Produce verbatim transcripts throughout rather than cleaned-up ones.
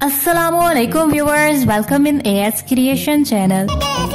Assalamualaikum viewers, welcome in A S Creation channel.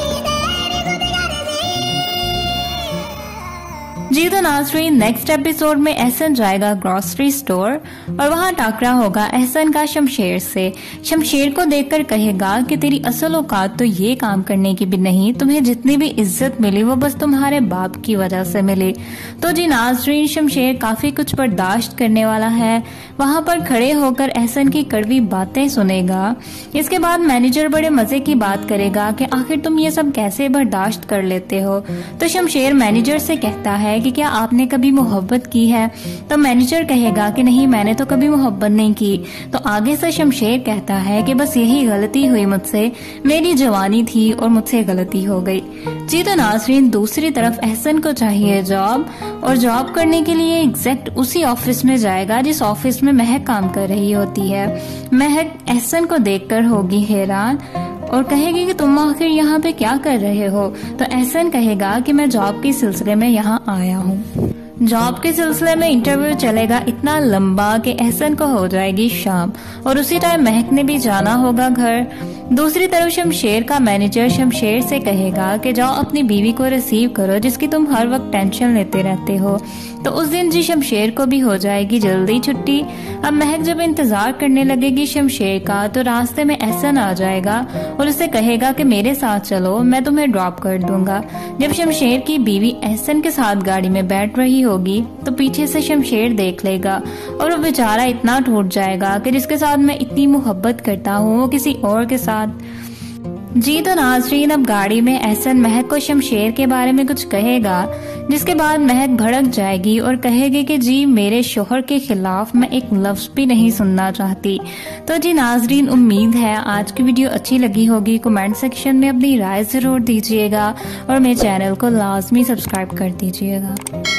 जी तो नाज़रीन, next episode में एहसन जाएगा ग्रोसरी स्टोर और वहाँ टाकरा होगा एहसन का शमशेर से। शमशेर को देखकर कहेगा कि तेरी असल औकात तो ये काम करने की भी नहीं, तुम्हें जितनी भी इज्जत मिली वो बस तुम्हारे बाप की वजह से मिली। तो जी नाज़रीन, शमशेर काफी कुछ बर्दाश्त करने वाला है, वहाँ पर खड़े होकर एहसन की कड़वी बातें सुनेगा। इसके बाद मैनेजर बड़े मजे की बात करेगा कि आखिर तुम ये सब कैसे बर्दाश्त कर लेते हो। तो शमशेर मैनेजर से कहता है कि क्या आपने कभी मोहब्बत की है? तो मैनेजर कहेगा कि नहीं, मैंने तो कभी मोहब्बत नहीं की। तो आगे से शमशेर कहता है कि बस यही गलती हुई मुझसे, मेरी जवानी थी और मुझसे गलती हो गई। जी तो नाज़रीन, दूसरी तरफ एहसन को चाहिए जॉब, और जॉब करने के लिए एग्जैक्ट उसी ऑफिस में जाएगा जिस ऑफिस में महक काम कर रही होती है। महक एहसन को देखकर होगी हैरान और कहेगी कि तुम आखिर यहाँ पे क्या कर रहे हो? तो एहसन कहेगा कि मैं जॉब के सिलसिले में यहाँ आया हूँ। जॉब के सिलसिले में इंटरव्यू चलेगा इतना लंबा कि एहसन को हो जाएगी शाम और उसी टाइम महक ने भी जाना होगा घर। दूसरी तरफ शमशेर का मैनेजर शमशेर से कहेगा कि जाओ अपनी बीवी को रिसीव करो जिसकी तुम हर वक्त टेंशन लेते रहते हो। तो उस दिन जी शमशेर को भी हो जाएगी जल्दी छुट्टी। अब महक जब इंतजार करने लगेगी शमशेर का तो रास्ते में एहसन आ जाएगा और उसे कहेगा कि मेरे साथ चलो, मैं तुम्हें ड्रॉप कर दूंगा। जब शमशेर की बीवी एहसन के साथ गाड़ी में बैठ रही होगी तो पीछे से शमशेर देख लेगा और वो बेचारा इतना टूट जाएगा कि जिसके साथ मैं इतनी मोहब्बत करता हूँ वो किसी और के साथ। जी तो नाज़रीन, अब गाड़ी में एहसन महक को शमशेर के बारे में कुछ कहेगा जिसके बाद महक भड़क जाएगी और कहेगी कि जी मेरे शोहर के खिलाफ मैं एक लफ्ज भी नहीं सुनना चाहती। तो जी नाज़रीन, उम्मीद है आज की वीडियो अच्छी लगी होगी। कमेंट सेक्शन में अपनी राय जरूर दीजिएगा और मेरे चैनल को लाजमी सब्सक्राइब कर दीजिएगा।